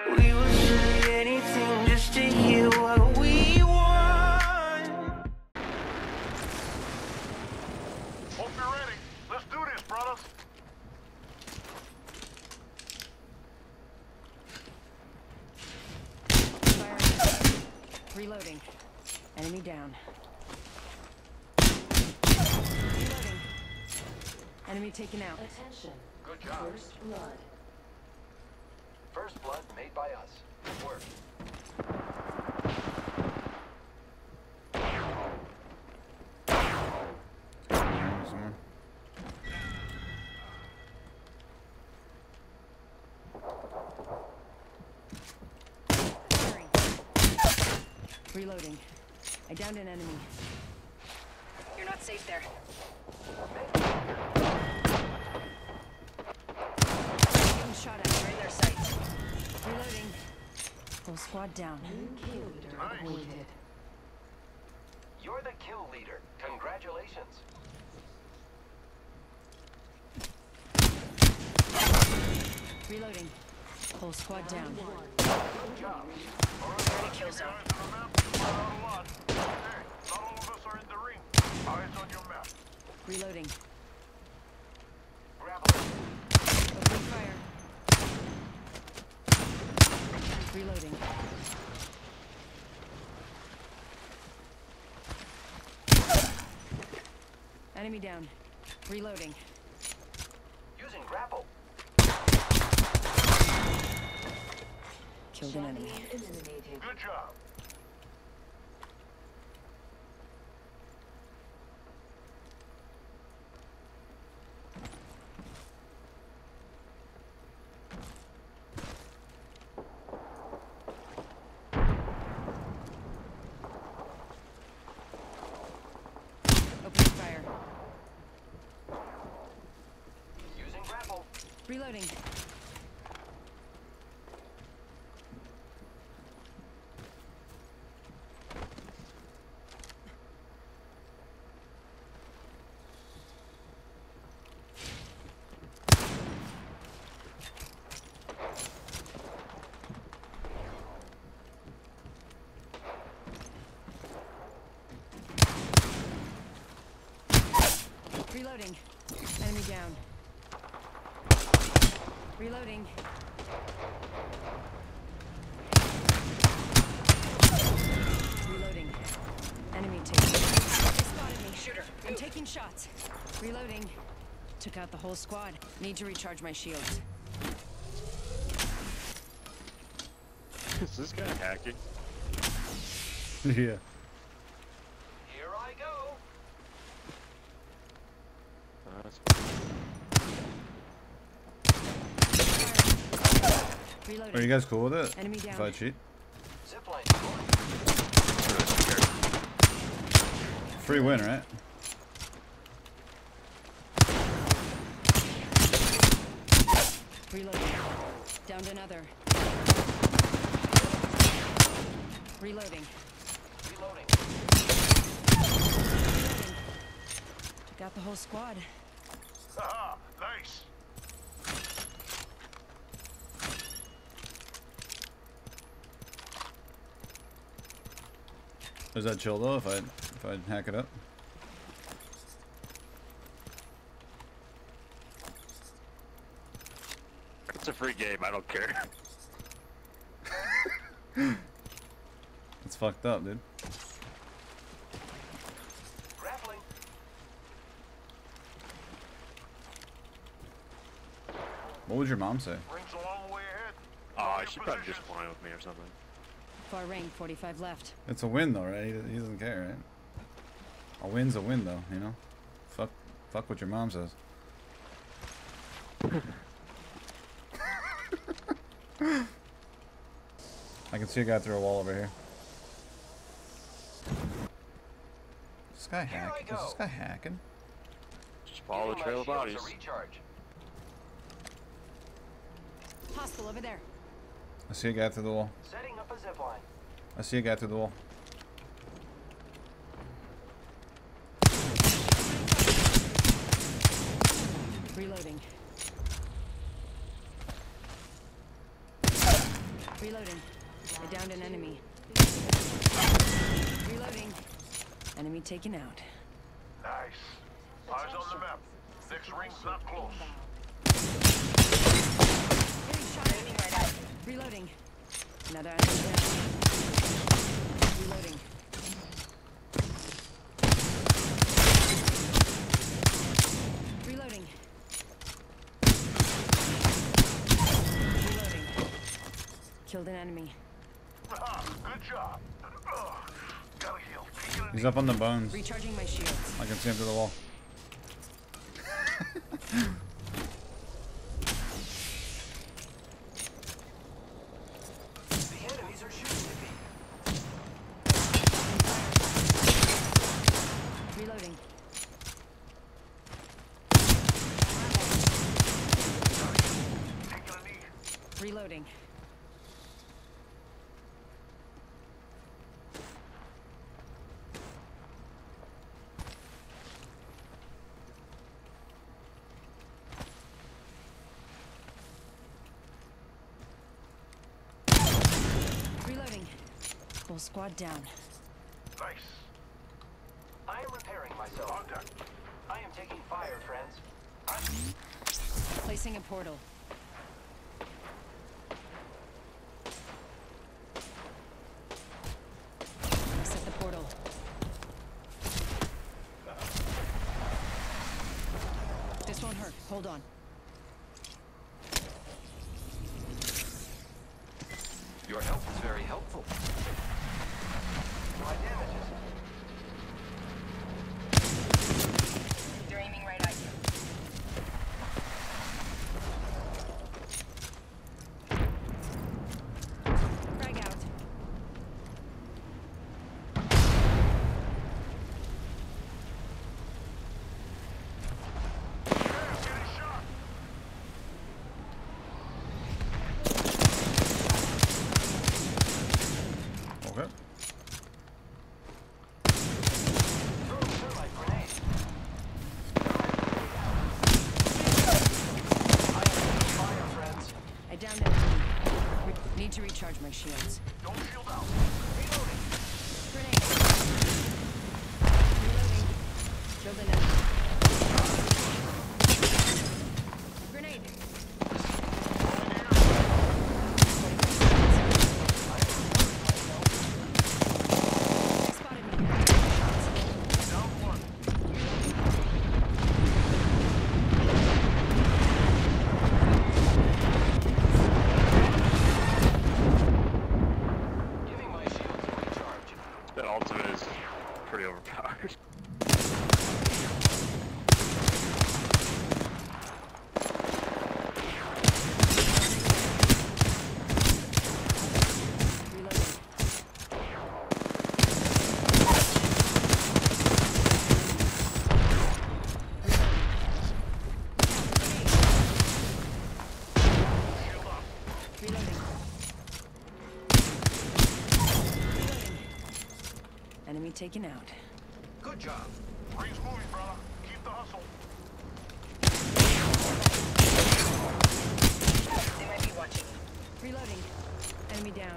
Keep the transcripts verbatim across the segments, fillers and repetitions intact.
We would say anything just to hear what we want. Hope you're ready. Let's do this, brothers. Fire. Reloading. Enemy down. Reloading. Enemy taken out. Attention. Good job. First blood. First blood made by us. Good work. Somewhere. Firing. Reloading. I downed an enemy. You're not safe there. Getting shot at. You're in their sights. Reloading. Whole squad down. New kill leader Nice. appointed. You're the kill leader. Congratulations. Reloading. Whole squad down. Good job. All right, Enemy kill zone. guys on the map. We're out a lot. Hey, not all of us are in the ring. Eyes on your map. Reloading. Grapple. Opening fire. Reloading. Enemy down. Reloading. Using grapple. Killed an enemy. Champion eliminated. Good job. Opening fire. Using grapple. Reloading. Reloading. Enemy down. Reloading. Reloading. Enemy taken. They spotted me. Shooter. I'm taking shots. Reloading. Took out the whole squad. Need to recharge my shields. Is this guy hacking? Yeah. Here I go. Uh, that's Reloading. Are you guys cool with it? Enemy If down. I cheat? Zipline deployed. Free win, right? Reloading. Downed another. Reloading. Reloading. Reloading. Took out the whole squad. Haha, nice. Is that chill though if I if I hack it up? It's a free game, I don't care. It's fucked up, dude. Grappling. What would your mom say? Ring's a long way ahead. Oh, Your she probably position. just playing with me or something. Far range, forty-five left. It's a win though, right? He, he doesn't care, right? A win's a win though, you know? Fuck fuck what your mom says. I can see a guy through a wall over here. Is this guy Here I hacking? Is this go. guy hacking? Just follow the Giving trail my of shields bodies. a recharge. Hostile over there. I see a guy through the wall. Setting up a zipline. I see a guy through the wall. Reloading. Reloading. I downed an enemy. Reloading. Enemy taken out. Nice. Eyes on the map. Next ring's not close. Getting shot aiming right at you. Reloading. Another enemy down. Reloading. Reloading. Reloading. Killed an enemy. Ah, good job. Ugh. Gotta heal. Taking a He's up on the bones. Recharging my shields. I can see him through the wall. The enemies are shooting at me. Reloading. taking a knee. Reloading. Reloading. Full squad down. Nice. I am repairing myself. Contact. I am taking fire, friends. Placing a portal. I set the portal. This won't hurt. Hold on. Your help is very helpful. My damages. They're aiming right at you. Frag out. Getting shot. Okay. Throw a thermite grenade. I am taking fire, friends. I downed an enemy. Re- need to recharge my shields. Don't shield out. Reloading. Grenade. Reloading. Killed an enemy. Grenade. They spotted me. Down one. Giving my shields a recharge. That ultimate is pretty overpowered. Reloading. Shield up. Reloading. Reloading. Enemy taken out. Good job. Ring's moving, brother. Keep the hustle. They might be watching. Reloading. Enemy down.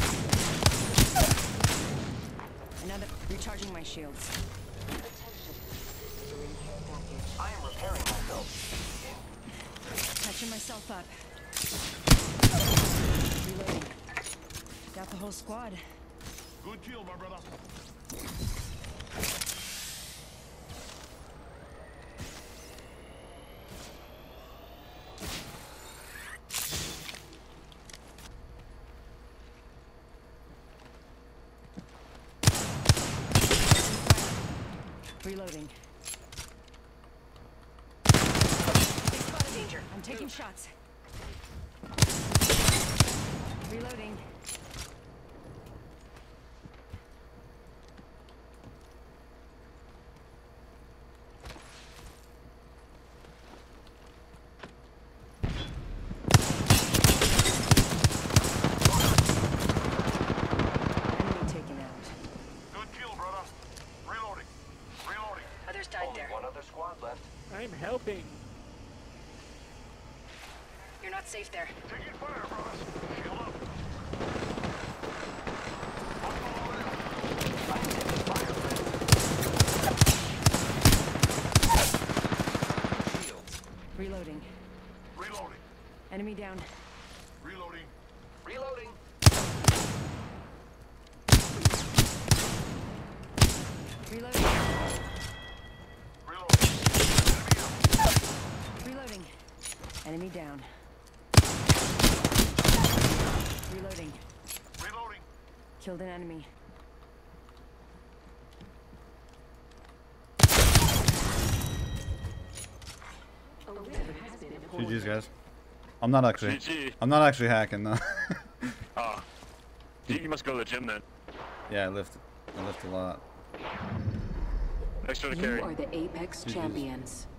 Another. Recharging my shields. I am repairing myself. Catching myself up. Reloading. Got the whole squad. Good kill, my brother. Reloading. They spotted danger. I'm taking shots. Reloading. Enemy taken out. Good kill, brother. Reloading. Reloading. Others died Only there. one other squad left. I'm helping. You're not safe there. Taking fire, brothers. Shield up. down. Reloading. Reloading. Reloading. Reloading. Reloading. Enemy down. Reloading. Reloading. Killed an enemy. G G's, guys. I'm not actually. G G. I'm not actually hacking, no. Oh. You you must go to the gym then. Yeah, I lift. I lift a lot. Extra to You carry. are the Apex G G's. champions.